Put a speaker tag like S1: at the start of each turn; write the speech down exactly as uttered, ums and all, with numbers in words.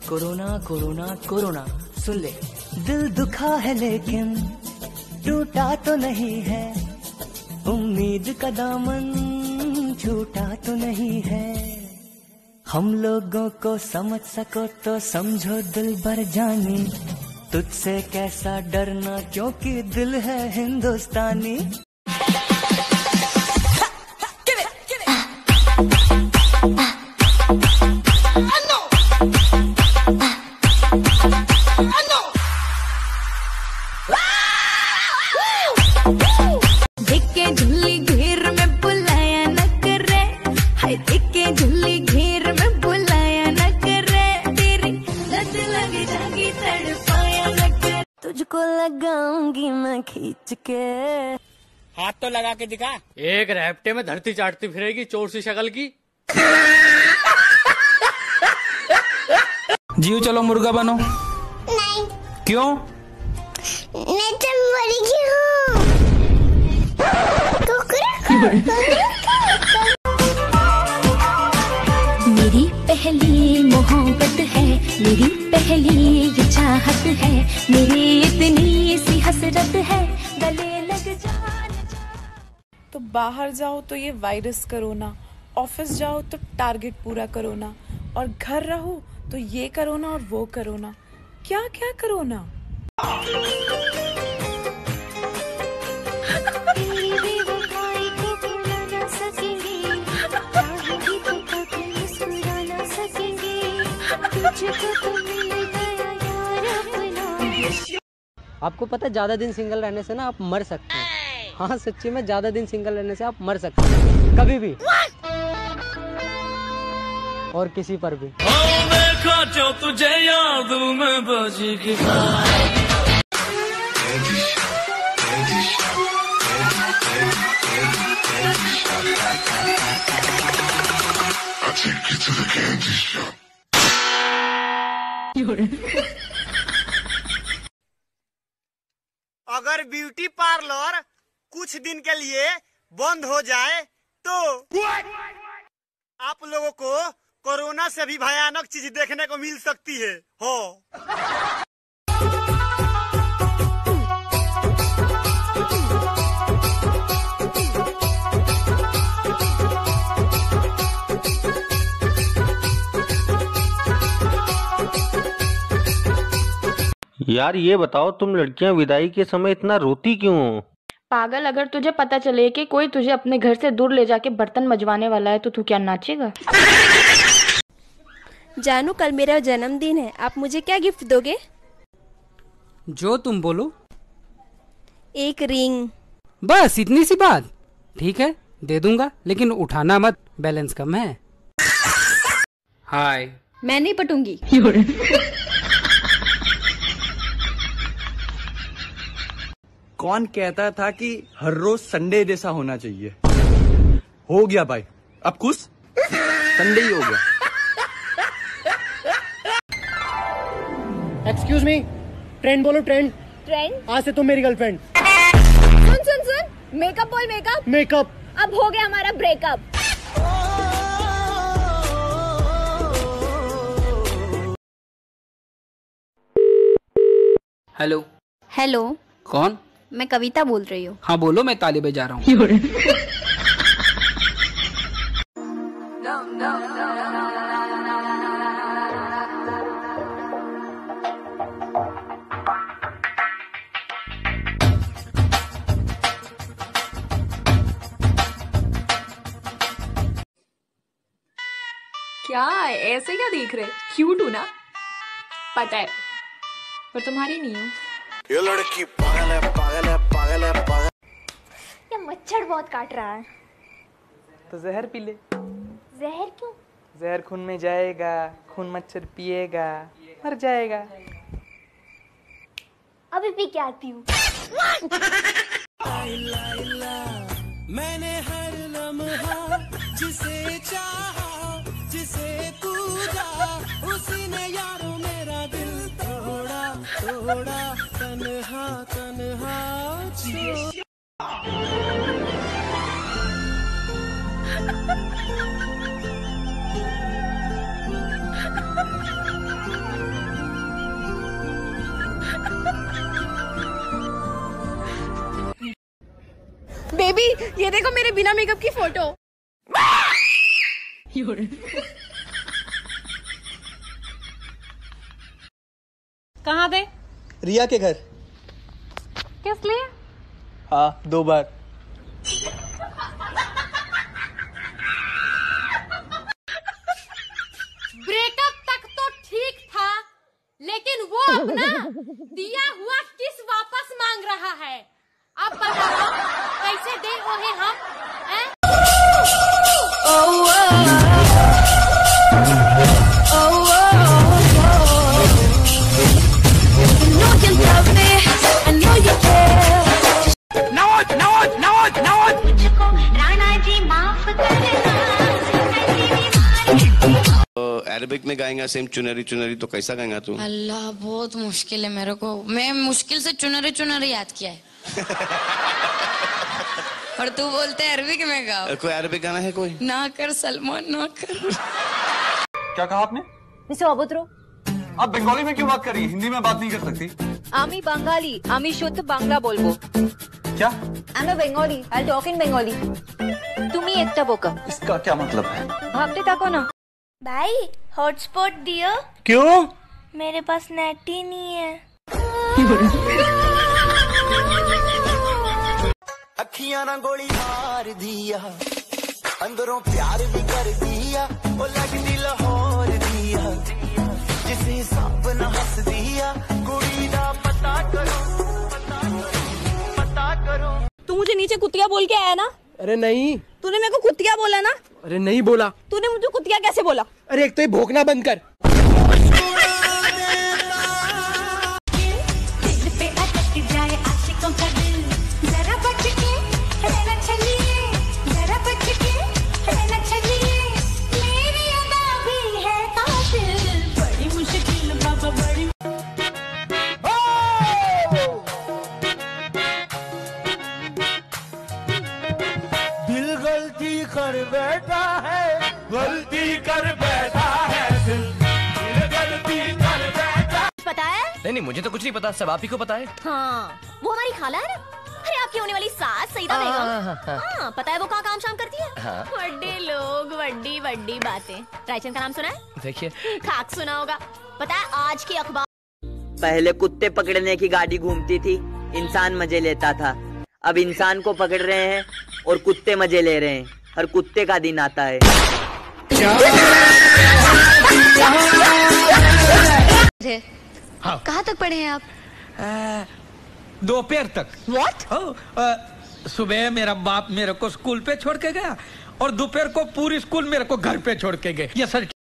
S1: Corona corona corona सुन ले। दिल दुखा है लेकिन टूटा तो नहीं है, उम्मीद का दामन छूटा तो नहीं है। हम लोगों को समझ सको तो समझो दिल भर जानी, तुझसे कैसा डरना क्योंकि दिल है हिंदुस्तानी। तुझको लगाऊंगी मैं खींच के।
S2: हाथ तो लगा के दिखा।
S3: एक रैप्टे में धरती चाटती फिरेगी चोर सी शक्ल की।
S2: जियो चलो मुर्गा बनो।
S4: नहीं।
S2: क्यों?
S4: मैं तो मर गई हूँ।
S5: मेरी पहली मोहब्बत है, मेरी पहली ये चाहत है, मेरी इतनी सी हसरत है, गले लग जाना।
S6: तो बाहर जाओ तो ये वायरस कोरोना, ऑफिस जाओ तो टारगेट पूरा करोना, और घर रहो तो ये करोना और वो करोना, क्या क्या करोना।
S7: आपको पता है ज्यादा दिन सिंगल रहने से ना आप मर सकते हैं। हाँ सच्ची में, ज्यादा दिन सिंगल रहने से आप मर सकते हैं कभी भी। और किसी पर भी।
S8: देखा जो तुझे याद में बजेगी।
S9: अगर ब्यूटी पार्लर कुछ दिन के लिए बंद हो जाए तो आप लोगों को कोरोना से भी भयानक चीज देखने को मिल सकती है। हो
S10: यार ये बताओ, तुम लड़कियां विदाई के समय इतना रोती क्यों हो?
S11: पागल, अगर तुझे पता चले कि कोई तुझे अपने घर से दूर ले जाके बर्तन मजवाने वाला है तो तू क्या नाचेगा?
S12: जानू, कल मेरा जन्मदिन है, आप मुझे क्या गिफ्ट दोगे?
S13: जो तुम बोलो।
S12: एक रिंग।
S13: बस इतनी सी बात? ठीक है दे दूंगा, लेकिन उठाना मत, बैलेंस कम है। हाय।
S12: मैं नहीं पटूंगी।
S14: कौन कहता था कि हर रोज संडे जैसा होना चाहिए? हो गया भाई, अब खुश? संडे ही हो गया।
S7: एक्सक्यूज मी, ट्रेंड बोलो ट्रेंड।
S12: ट्रेंड?
S7: आज से तुम मेरी गर्लफ्रेंड।
S12: सुन सुन सुन, मेकअप बोल मेकअप।
S7: मेकअप।
S12: अब हो गया हमारा ब्रेकअप।
S13: हेलो।
S12: हेलो।
S13: कौन?
S12: मैं कविता बोल रही हूँ।
S13: हाँ बोलो, मैं ताली बजा रहा हूँ।
S15: क्या ऐसे क्या देख रहे? क्यूट हूँ ना? पता है, पर तुम्हारी नहीं हूँ।
S9: ये लड़की पागल है, पागल है, पागल है, पागल।
S12: ये मच्छर बहुत काट रहा है।
S16: तो जहर पी ले।
S12: जहर क्यों?
S16: जहर खून में जाएगा, खून मच्छर पिएगा, मर जाएगा।
S12: अभी पी के आती हूँ।
S8: मैंने हर लम्हा जिसे चाहा, जिसे पूजा, उसी ने यारो मेरा दिल तोड़ा, तोड़ा, तन्हा तन्हा छोड़ा।
S12: ये देखो मेरे बिना मेकअप की फोटो।
S17: कहाँ थे?
S16: रिया के घर।
S17: किस लिए?
S16: हाँ, दो बार।
S17: ब्रेकअप तक तो ठीक था, लेकिन वो अपना दिया हुआ किस वापस मांग रहा है। अब बताओ कैसे दे ओहे हम? हैं?
S18: अरबिक में गाएगा सेम चुनरी चुनरी, तो कैसा गाएगा तू?
S19: अल्लाह बहुत मुश्किल है मेरे को, मैं मुश्किल से चुनरी चुनरी याद किया है। और तू बोलते है अरबिक में गाओ।
S18: कोई अरबिक गाना है कोई?
S19: ना कर सलमान ना कर।
S14: क्या कहा आपने?
S20: मिस्टर अबुत्रो,
S14: आप बंगाली में क्यों बात कर रही है? हिंदी में बात नहीं कर सकती?
S20: आमी बंगाली, आमी शुद्ध बांग्ला बोलबो।
S14: क्या?
S20: I am a Bengali, I talk in Bengali. तुमी एकटा बोका।
S14: इसका क्या मतलब है?
S20: भागते ताको ना।
S4: भाई हॉटस्पॉट दियो।
S3: क्यों?
S4: मेरे पास नेट ही नहीं है।
S1: अखियां ना गोली मार दिया, अंदरों प्यार भी कर दिया, वो लगती लाहौर दिया, जिस हिसाब न हंस दिया, कुड़ी दा पता करो, पता करो, पता करो।
S12: तू मुझे नीचे कुतिया बोल के आया ना?
S16: अरे नहीं।
S12: तूने मेरे को कुतिया बोला ना?
S16: अरे नहीं बोला।
S12: तूने मुझे कुतिया कैसे बोला?
S16: अरे एक तो ये भोंकना बंद कर।
S1: दिल गलती कर बैठा है, गलती कर बैठा है, दिल दिल गलती कर बैठा।
S21: पता है?
S22: नहीं नहीं मुझे तो कुछ नहीं पता, सब आप ही को पता है।
S21: हाँ, वो हमारी खाला है ना, अरे आपकी होने वाली सास सईदा
S22: हाँ,
S21: बेगम।
S22: हाँ, हाँ।
S21: हाँ, पता है वो कहाँ काम शाम करती है?
S22: हाँ।
S21: बड़े लोग बड़ी बड़ी बातें। रायचंद का नाम सुना है?
S22: देखिए
S21: खाक सुना होगा। पता है आज की अखबार।
S23: पहले कुत्ते पकड़ने की गाड़ी घूमती थी, इंसान मजे लेता था। अब इंसान को पकड़ रहे हैं और कुत्ते मजे ले रहे हैं। हर कुत्ते का दिन आता है।
S19: हाँ। कहाँ तक पढ़े हैं आप?
S24: दोपहर तक।
S21: What?
S24: सुबह मेरा बाप मेरे को स्कूल पे छोड़ के गया और दोपहर को पूरी स्कूल मेरे को घर पे छोड़ के गए। ये सर